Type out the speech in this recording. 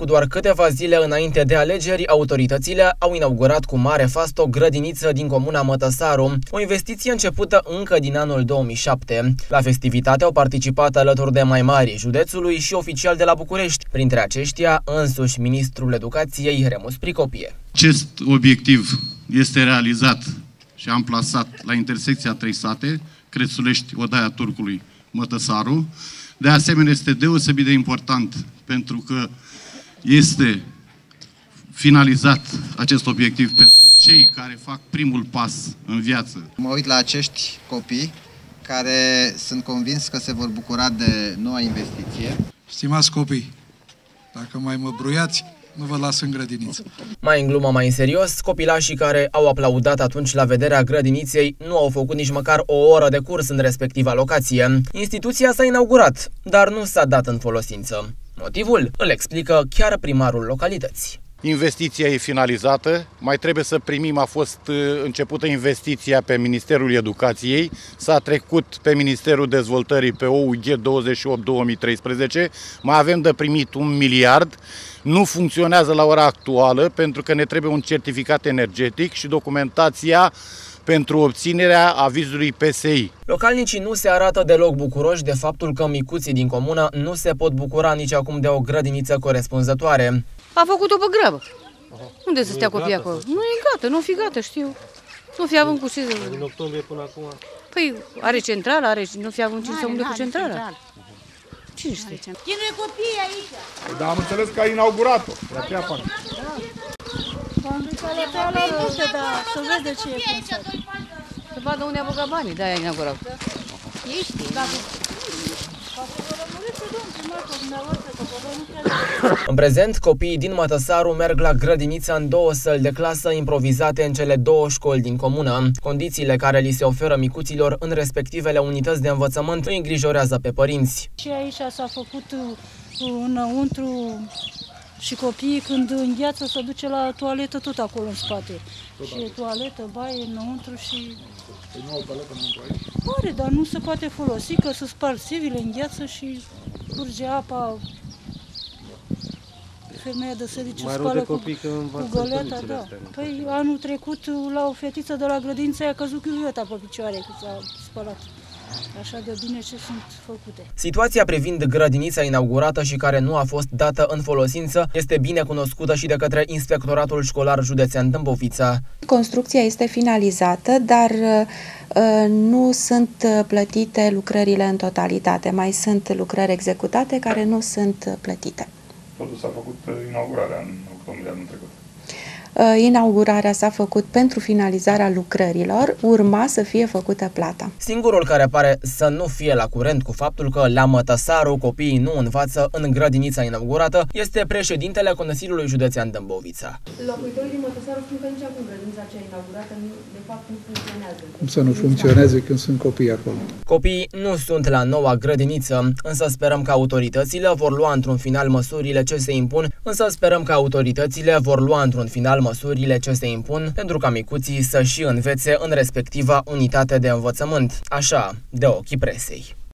cu doar câteva zile înainte de alegeri, autoritățile au inaugurat cu mare fast o grădiniță din comuna Mătăsaru, o investiție începută încă din anul 2007. La festivitate au participat alături de mai mari județului și oficiali de la București, printre aceștia însuși ministrul educației Remus Pricopie. Acest obiectiv este realizat și amplasat la intersecția Trei Sate, Crețulești, Odaia Turcului, Mătăsaru. De asemenea, este deosebit de important pentru că este finalizat acest obiectiv pentru cei care fac primul pas în viață. Mă uit la acești copii care sunt convins că se vor bucura de noua investiție. Stimați copii, dacă mai mă bruiați, nu vă las în grădiniță. Mai în glumă, mai în serios, copilașii care au aplaudat atunci la vederea grădiniței nu au făcut nici măcar o oră de curs în respectiva locație. Instituția s-a inaugurat, dar nu s-a dat în folosință. Motivul îl explică chiar primarul localității. Investiția e finalizată, mai trebuie să primim, a fost începută investiția pe Ministerul Educației, s-a trecut pe Ministerul Dezvoltării pe OUG 28-2013, mai avem de primit 1 miliard, nu funcționează la ora actuală pentru că ne trebuie un certificat energetic și documentația pentru obținerea avizului PSI. Localnicii nu se arată deloc bucuroși de faptul că micuții din comună nu se pot bucura nici acum de o grădiniță corespunzătoare. A făcut-o pe grabă. Unde să stea copiii acolo? Nu e gata, nu fi gata, știu. Nu fi având cu ce să... Din octombrie până acum? Păi are centrală, nu fi având ce să umble cu centrală. Cine știe? Chinuie copiii aici. Dar am înțeles că a inaugurat-o. Să vezi de ce e pensat. Să vadă unde a băgat banii, de-aia inaugurat. Ești? În prezent, copiii din Mătăsaru merg la grădinița în 2 săli de clasă improvizate în cele 2 școli din comună. Condițiile care li se oferă micuților în respectivele unități de învățământ îi îngrijorează pe părinți. Și aici s-a făcut înăuntru și copiii când îngheață se duce la toaletă tot acolo în spate. Și e toaletă, baie înăuntru și... Păi nu au toaletă înăuntru aici? Pare, dar nu se poate folosi, că se sparg țivile, îngheață și curge apa. Femeia de serviciu spală cu găleata, da. Păi anul trecut la o fetiță de la grădință i-a căzut chiuvieta pe picioare când s-a spălat. Așa de bine ce sunt făcute. Situația privind grădinița inaugurată și care nu a fost dată în folosință este bine cunoscută și de către Inspectoratul Școlar Județean Dâmbovița. Construcția este finalizată, dar nu sunt plătite lucrările în totalitate. Mai sunt lucrări executate care nu sunt plătite. Totul s-a făcut inaugurarea în octombrie anul trecut. Inaugurarea s-a făcut pentru finalizarea lucrărilor, urma să fie făcută plata. Singurul care pare să nu fie la curent cu faptul că la Mătăsaru copiii nu învață în grădinița inaugurată este președintele Consiliului Județean Dâmbovița. Locuitorii din Mătăsaru spun că nici acum grădinița cea inaugurată de fapt nu funcționează. Cum să nu funcționeze când sunt copii acolo? Copiii nu sunt la noua grădiniță, însă sperăm că autoritățile vor lua într-un final măsurile ce se impun pentru ca micuții să și învețe în respectiva unitate de învățământ, așa de ochii presei.